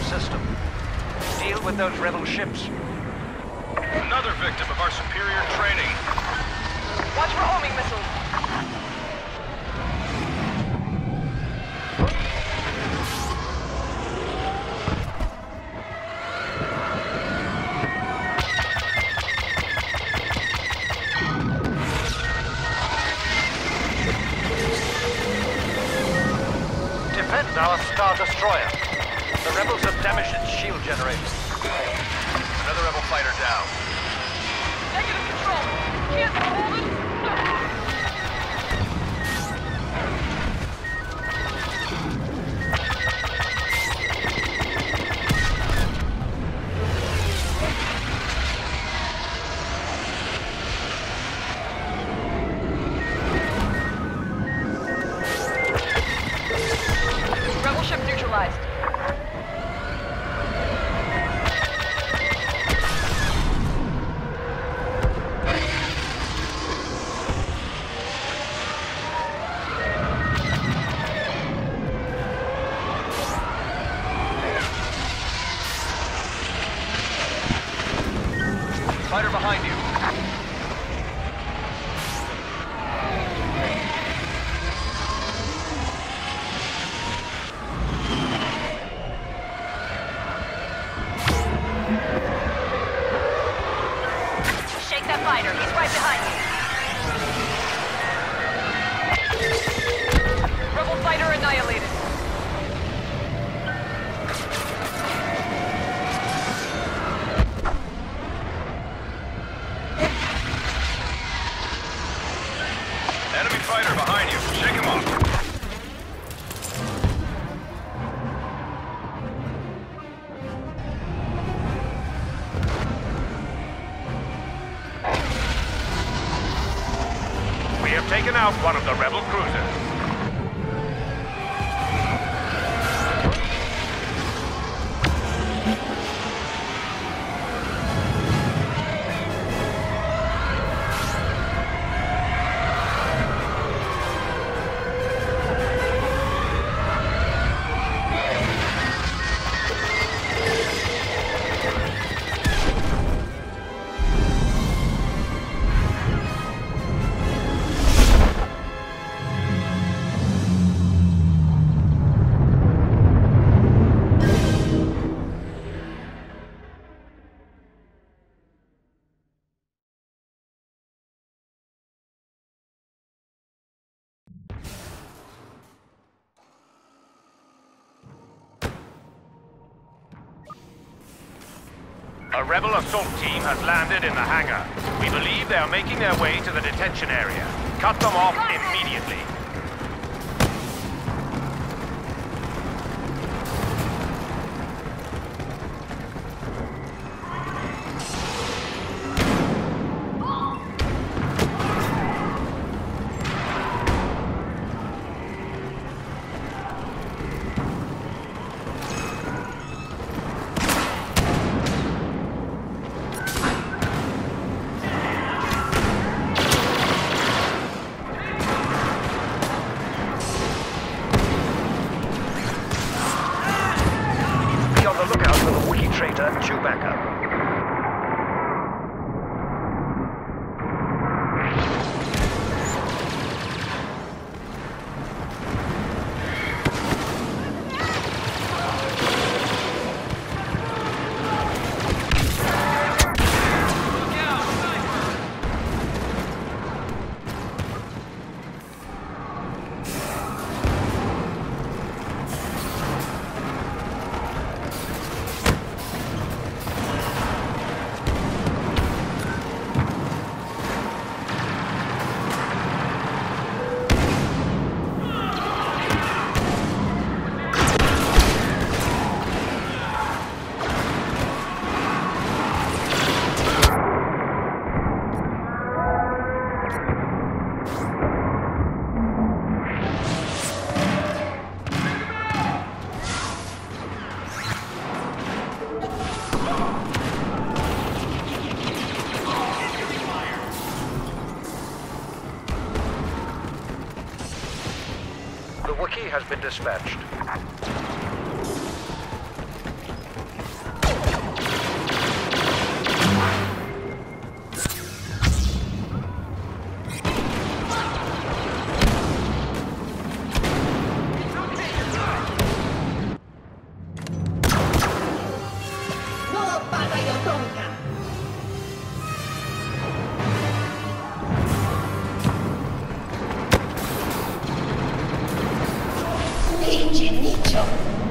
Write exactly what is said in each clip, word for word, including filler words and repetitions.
system. Deal with those rebel ships. Another victim of our superior training. Watch for homing missiles. Defend our Star Destroyer. The rebels have damaged its shield generators. Another rebel fighter down. Negative control. Can't hold it. Rebel ship neutralized. Fighter behind you. Shake that fighter. He's right behind you. Rebel fighter annihilated. Enemy fighter behind you. Shake him off. We have taken out one of the rebel cruisers. A rebel assault team has landed in the hangar. We believe they are making their way to the detention area. Cut them off immediately. Be on the lookout for the Wookiee traitor, Chewbacca. The Wookiee has been dispatched. 有动感。Ingenito.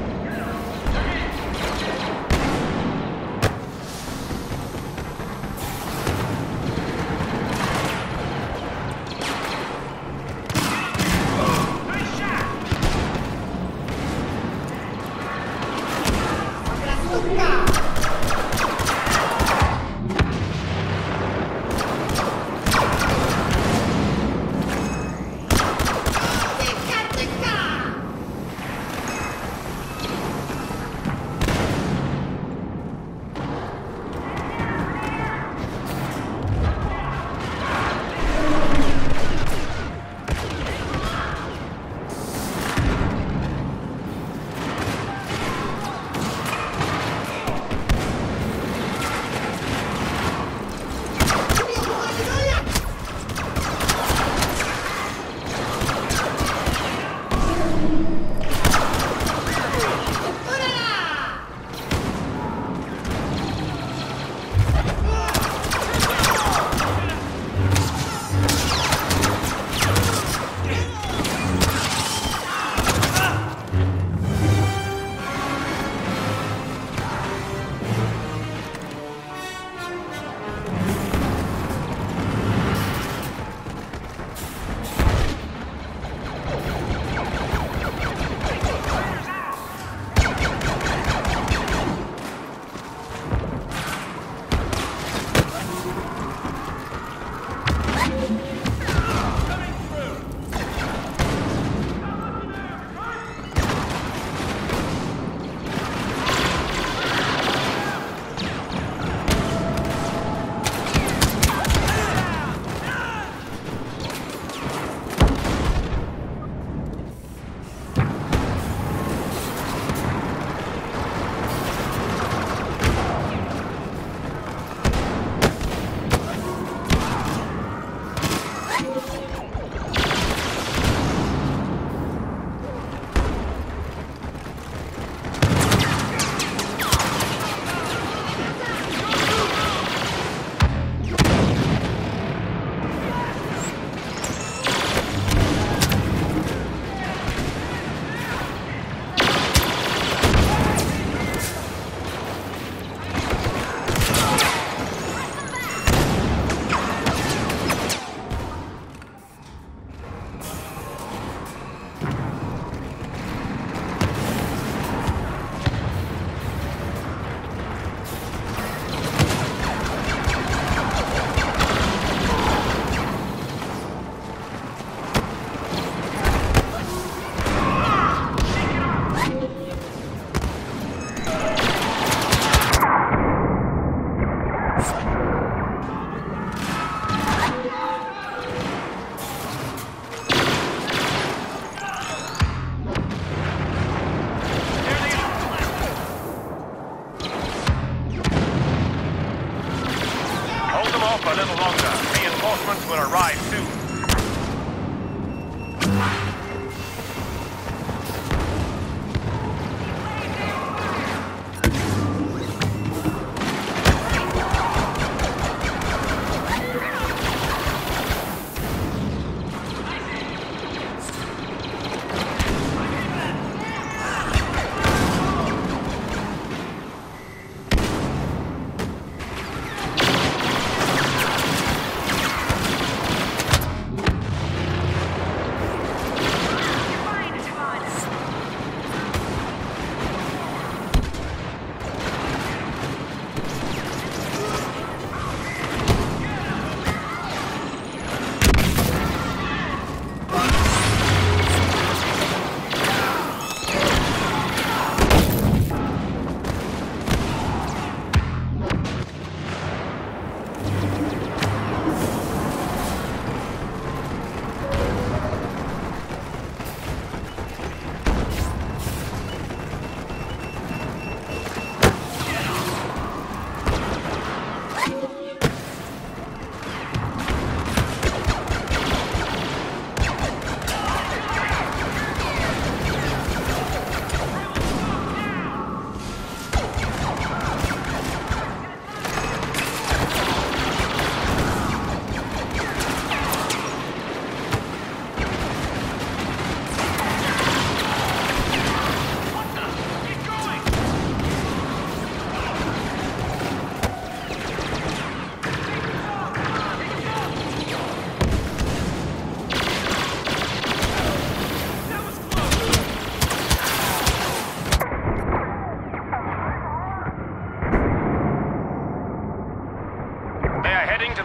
A little longer. Reinforcements will arrive soon.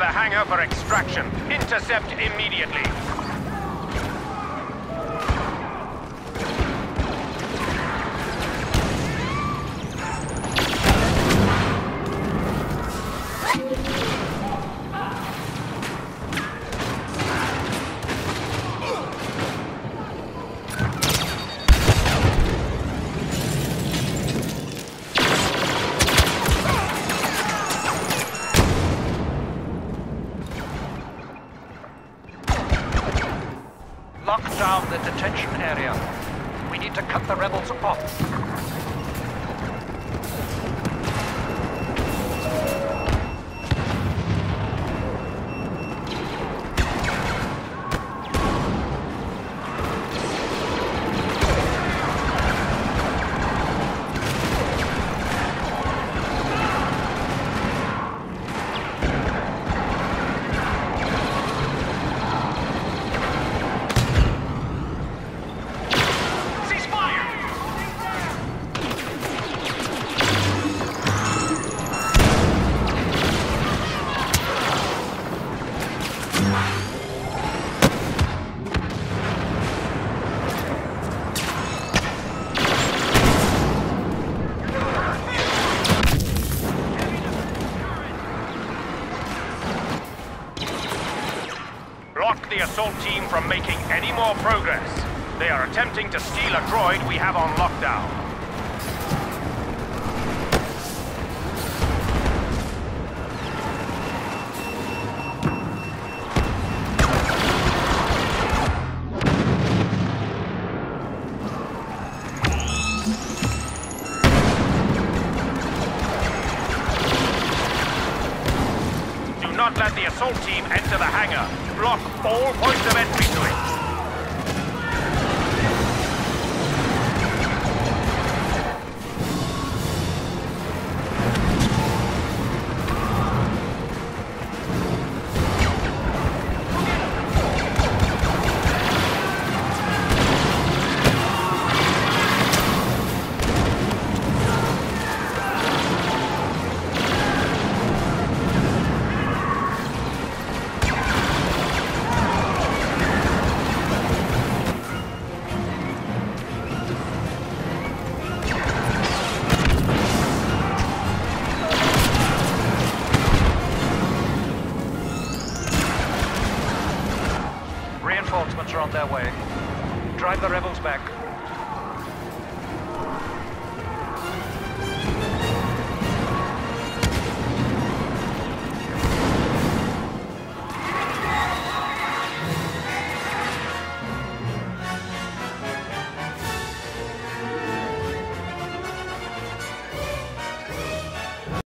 the hangar for extraction. Intercept immediately. Lock down the detention area. We need to cut the rebels off. Block the assault team from making any more progress. They are attempting to steal a droid we have on lockdown. Do not let the assault team enter the hangar. Block all points of entry to it. Reinforcements are on their way. Drive the rebels back.